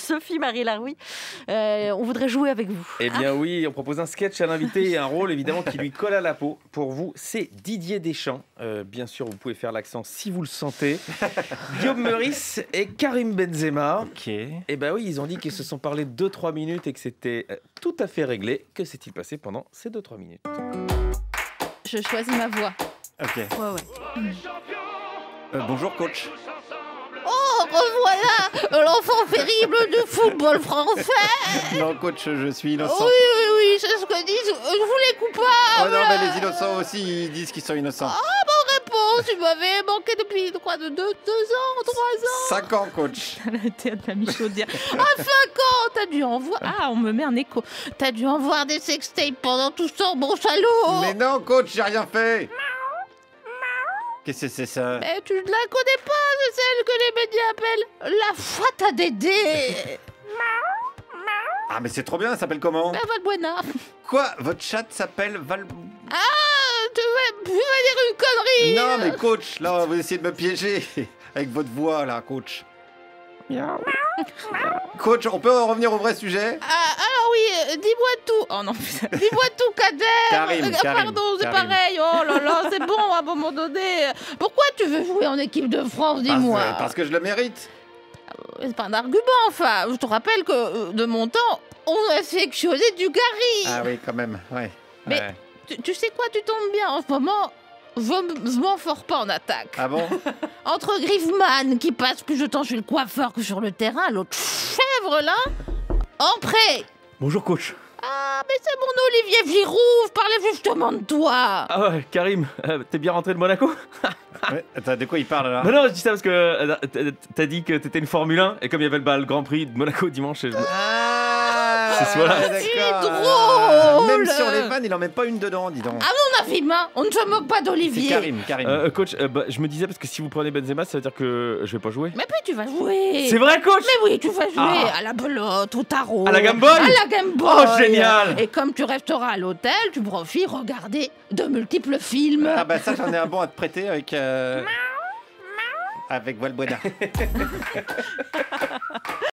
Sophie-Marie Laroui. On voudrait jouer avec vous. Eh bien oui, on propose un sketch à l'invité et un rôle évidemment qui lui colle à la peau. Pour vous, c'est Didier Deschamps. Bien sûr, vous pouvez faire l'accent si vous le sentez. Guillaume Meurice et Karim Benzema. Ok. Eh bien oui, ils ont dit qu'ils se sont parlé 2-3 minutes et que c'était tout à fait réglé. Que s'est-il passé pendant ces 2-3 minutes? Je choisis ma voix. Ok. Ouais. Bonjour coach. Oh, revoilà l'enfant terrible du football français. Non coach, je suis innocent. Oui, c'est ce que disent vous les coupables. Oh non, mais les innocents aussi, ils disent qu'ils sont innocents. Ah, bonne réponse, tu m'avais manqué depuis quoi, de 2 ans, 3 ans. 5 ans coach. Le théâtre de la Michaudière. Ah, 5 ans, t'as dû en voir. Ah, on me met un écho. T'as dû en voir des sextapes pendant tout ce temps, bon salaud. Mais non coach, j'ai rien fait. Qu'est-ce que c'est ça? Mais tu ne la connais pas, c'est celle que les médias appellent la fata Dédé. Ah mais c'est trop bien, ça s'appelle comment? La Valbuena. Quoi? Votre chat s'appelle Val... Ah, tu vas dire une connerie. Non mais coach, là vous essayez de me piéger avec votre voix là coach. Coach, on peut en revenir au vrai sujet? Ah, alors oui, dis-moi tout. Oh non, putain. Dis-moi tout, Kader. Karim, Pardon, c'est Karim. pareil. Oh là là, c'est bon, à un moment donné. Pourquoi tu veux jouer en équipe de France, dis-moi? Parce que je le mérite. C'est pas un argument, enfin. Je te rappelle que, de mon temps, on a sélectionné du Gary. Ah oui, quand même, ouais. Mais Ouais. tu sais quoi, tu tombes bien en ce moment. Je m'en fort pas en attaque. Ah bon? Entre Griezmann, qui passe plus de temps chez le coiffeur que sur le terrain, l'autre chèvre là, en prêt. Bonjour coach. Ah, mais c'est mon Olivier Giroud, je parlais justement de toi. Ah ouais, Karim, t'es bien rentré de Monaco? Ouais, attends, de quoi il parle là? Bah non, je dis ça parce que t'as dit que t'étais une Formule 1 et comme il y avait le Grand Prix de Monaco dimanche... Ah, C'est voilà. C'est drôle. Même sur les vannes, il en met pas une dedans, dis donc. À mon avis, on ne se moque pas C'est d'Olivier. Karim. Coach, je me disais parce que si vous prenez Benzema, ça veut dire que je vais pas jouer. Mais puis tu vas jouer. C'est vrai coach? Mais oui, tu vas jouer Ah. à la belote, au tarot. À la Game Boy? À la Game Boy. Oh, génial. Et comme tu resteras à l'hôtel, tu pourras aussi regarder de multiples films. Ah bah ça, j'en ai un bon à te prêter avec... Avec Valbuena.